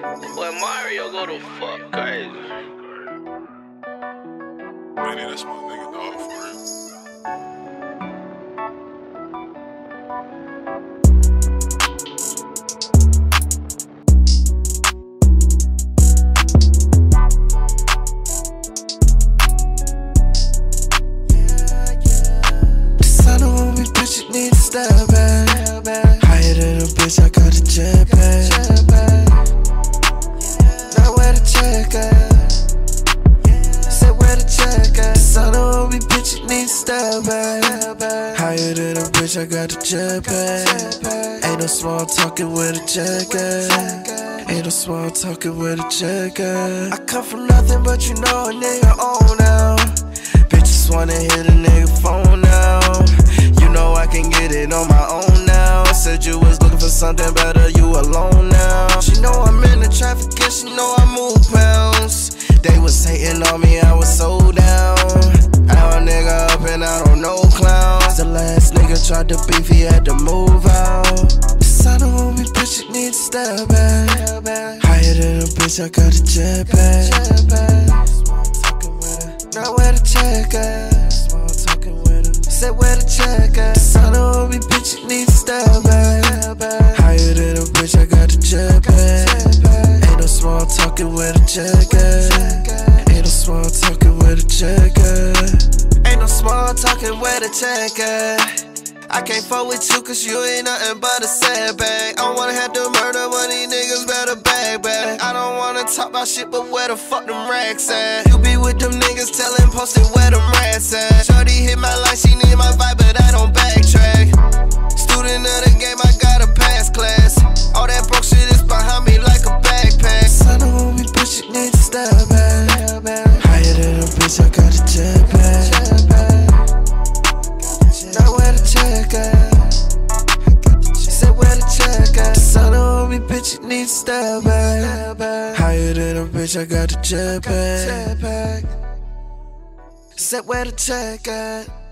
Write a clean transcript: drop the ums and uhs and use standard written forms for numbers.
Boy, Mario go to fuck crazy. Manny, that's my nigga, dog, for real. Need to step back. Higher than a bitch, I got a jet bag. Now where the check at? Said where the check at? Son of a bitch, you need to step back. Higher than a bitch, I got a jet bag. Ain't no small talking with a check at. Ain't no small talking with a check at. I come from nothing, but you know a nigga on now. Bitches wanna hit a nigga phone now. You know I can get it on my own now. Said you was looking for something better, you alone now. She know I'm in the traffic and she know I move pounds. They was hating on me, I was so down. I'm a nigga up and I don't know clowns. The last nigga tried to beef, he had to move out. Son of a bitch, you need to step back. Higher than a bitch, I got a jet bag. Now where the check at? Said where the check at? Son of a bitch, you need to step back. Higher than a bitch, I got the jet bag. Ain't no small talking with a check at. Ain't no small talking with a check at. Ain't no small talking with a check at. I can't fuck with you cause you ain't nothing but a setback. I don't wanna have to murder when these niggas better back. I don't wanna talk about shit, but where the fuck them racks at? You be with them niggas telling, posting where them rats at. Shorty hit my line, she need my vibe, but I don't backtrack. Student of the game, I gotta pass class. All that broke shit is behind me like a backpack. Son of a bitch, you need to step back. Higher than a bitch, I got a jet bag. Now where the check at? Said where the check at? Son of a bitch, you need to step back. Higher than a bitch, I got the jet bag. Said where the check at?